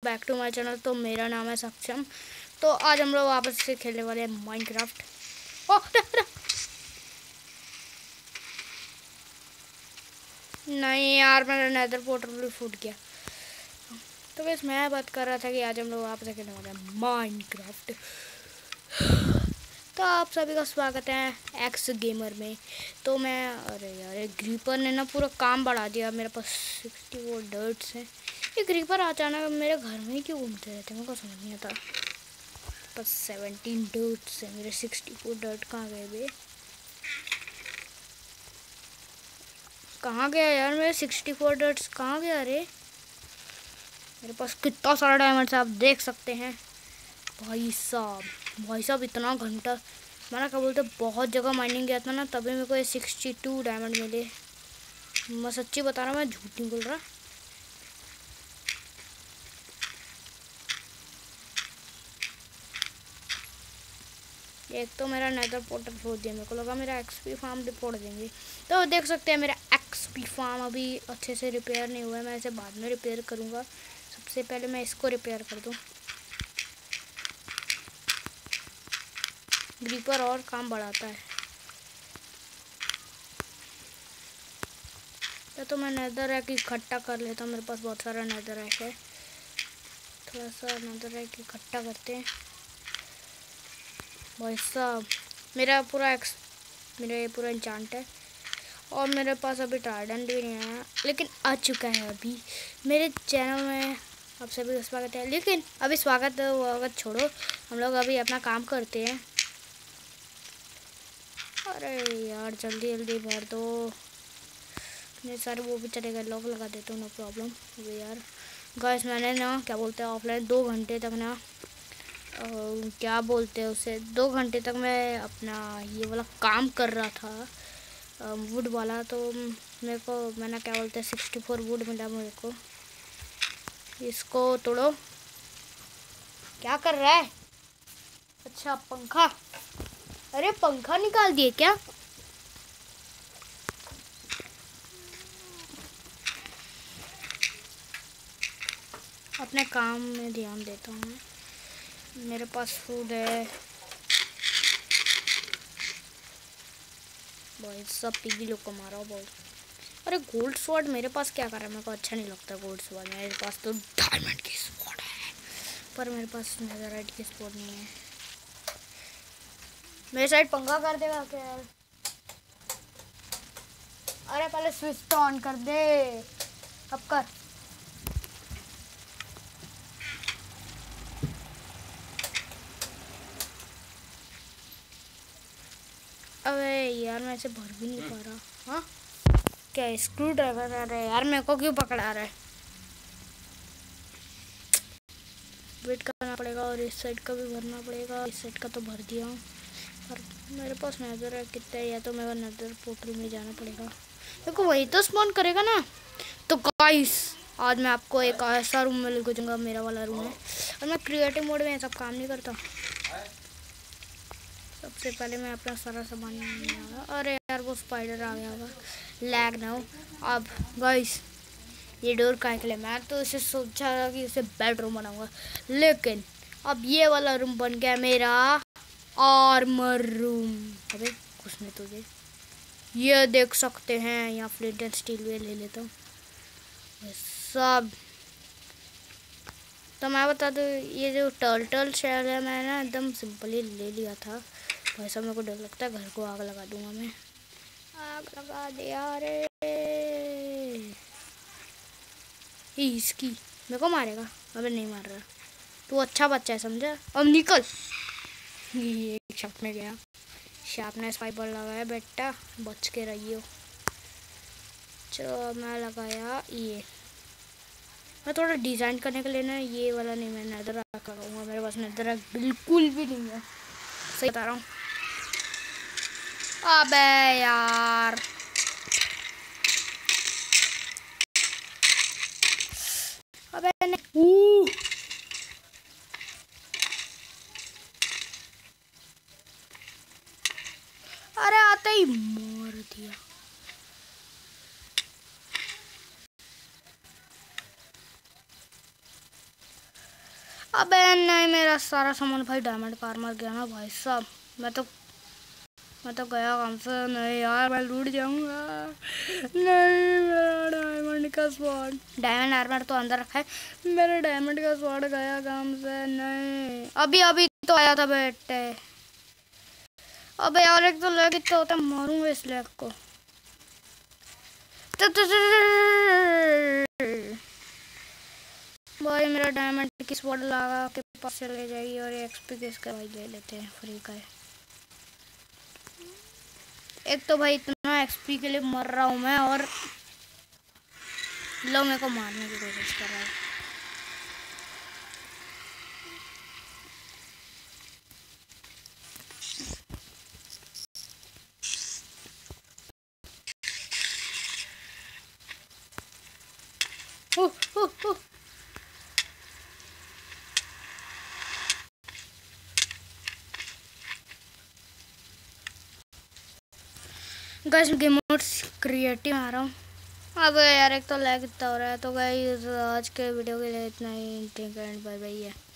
Back to my channel. तो मेरा नाम है सक्षम। तो आज हम लोग वापस से खेलने वाले हैं माइनक्राफ्ट। नहीं यार, मेरा नेदर पोर्टल भी फूट गया। तो बस मैं बात कर रहा था कि आज हम लोग वापस से खेलने वाले हैं माइनक्राफ्ट। तो आप सभी का स्वागत है एक्स गेमर में। तो मैं अरे यार, एक ग्रीपर ने ना पूरा काम बढ़ा दिया। मेरे पास 64 डर्ट्स हैं। ये ग्रीपर अचानक मेरे घर में ही क्यों घूमते रहते हैं, मेरे को समझ नहीं आता। बस 17 डर्ट्स है मेरे। 64 डर्ट कहाँ गए बे? कहाँ गया यार मेरे 64 डर्ट्स? कहाँ गया? अरे मेरे पास कितना सारा डायमंड्स आप देख सकते हैं। भाई साहब इतना घंटा मैंने क्या बोलते बहुत जगह माइनिंग किया था ना, तभी मेरे को ये 62 डायमंड मिले। मैं सच्ची बता रहा हूँ, मैं झूठ नहीं बोल रहा। एक तो मेरा नेदर पोर्टल फोड़ दिया, मेरे को लगा मेरा एक्सपी फार्म भी फोड़ देंगे। तो देख सकते हैं मेरा एक्सपी फार्म अभी अच्छे से रिपेयर नहीं हुआ है। मैं इसे बाद में रिपेयर करूँगा। सबसे पहले मैं इसको रिपेयर कर दूँ। ग्रीपर और काम बढ़ाता है। तो मैं नेदर रैक इकट्ठा कर लेता हूँ। मेरे पास बहुत सारा नेदर रैक है। थोड़ा सा नेदर रैक इकट्ठा करते हैं। भाई साहब मेरा ये पूरा इंचांट है। और मेरे पास अभी ट्राइडेंट भी नहीं आया, लेकिन आ चुका है अभी मेरे चैनल में। आप सभी का स्वागत है। लेकिन अभी स्वागत छोड़ो, हम लोग अभी अपना काम करते हैं। अरे यार जल्दी जल्दी भर दो। मेरे सारे वो भी चलेगा, लॉक लगा देता हूँ, नो प्रॉब्लम। अभी यार गाइस, मैंने ना क्या बोलते हैं ऑफलाइन 2 घंटे तक ना क्या बोलते हैं उसे, 2 घंटे तक मैं अपना ये वाला काम कर रहा था, वुड वाला। तो मेरे को मैंने क्या बोलते हैं 64 वुड मिला मेरे को। इसको तोड़ो। क्या कर रहा है? अच्छा पंखा। अरे पंखा निकाल दिए क्या? अपने काम में ध्यान देता हूँ। मेरे पास फूड है। भाई सब पिगी लोग को मारा बहुत। अरे गोल्ड स्वॉर्ड मेरे पास क्या कर रहा है? मेरे को अच्छा नहीं लगता गोल्ड स्वॉर्ड। मेरे पास तो डायमंड की स्वॉर्ड है, पर मेरे पास नेदरराइट की स्वॉर्ड नहीं है। मेरे साइड पंखा कर देगा क्या यार? अरे पहले स्विच तो ऑन कर दे। अब कर। अबे यार मैं इसे भर भी नहीं पा रहा। हाँ क्या स्क्रू ड्राइवर आ रहा है यार? मेरे को क्यों पकड़ा रहा है? वेट करना पड़ेगा। और इस साइड का भी भरना पड़ेगा। इस साइड का तो भर दिया हूँ, पर मेरे पास नजर है कितना है। या तो मेरा नजर पोर्टल में जाना पड़ेगा। देखो वही तो स्पॉन करेगा ना। तो गाइस आज मैं आपको एक ऐसा रूम में लेकर जाऊंगा, मेरा वाला रूम है। और मैं क्रिएटिव मोड में सब काम नहीं करता। सबसे पहले मैं अपना सारा सामान अरे यार वो स्पाइडर आ गया होगा, लैग ना हो। अब गाइस ये डोर का के लिए मैं तो इसे सोचा था कि इसे बेडरूम बनाऊंगा, लेकिन अब ये वाला रूम बन गया मेरा आर्मर रूम। अबे उसने तुझे ये देख सकते हैं। यहाँ फ्लिंट एंड स्टील वे ले लेता हूँ सब। तो मैं बता दूँ, ये जो टर्टल शेल है मैंने ना एकदम सिंपल ही ले लिया था। वैसा मेरे को डर लगता है, घर को आग लगा दूंगा मैं। आग लगा दे यार। इसकी मेरे को मारेगा? अबे नहीं मार रहा। तू अच्छा बच्चा है समझा। अब निकल। ये शॉप में गया। शार्पनेस फाइबर लगाया बेटा, बच के रहियो। चलो मैं लगाया ये। मैं थोड़ा डिज़ाइन करने के लिए ना ये वाला नहीं, मैं नेदर रैक लगाऊंगा। मेरे पास नेदर रैक बिल्कुल भी नहीं है, सही बता रहा हूँ। अबे यार अबे नहीं। अरे आते ही मार दिया। अबे नहीं, मेरा सारा सामान भाई डायमंड कार मार गया ना भाई साहब। मैं तो गया काम से। नहीं यार, मैं लूट जाऊंगा। नहीं, मेरा डायमंड का स्वॉर्ड, डायमंड आर्मर तो अंदर रखा है। मेरा डायमंड का स्वॉर्ड गया काम से। नहीं, अभी अभी तो आया था बेटे। अबे यार, एक तो लैग इतना होता है, मारूंगा इस लैग को। भाई मेरा डायमंड की स्वॉर्ड लगा के पास चले जाएगी और एक्सपी किसका भाई ले लेते हैं, फ्री का है। एक तो भाई इतना एक्सपी के लिए मर रहा हूँ मैं, और लो मेरे को मारने की कोशिश कर रहा है। गाइस गेम मोड क्रिएटिव आ रहा हूँ। अब यार एक तो लैग इतना हो रहा है। तो गाइस आज के वीडियो के लिए इतना ही। Bye bye.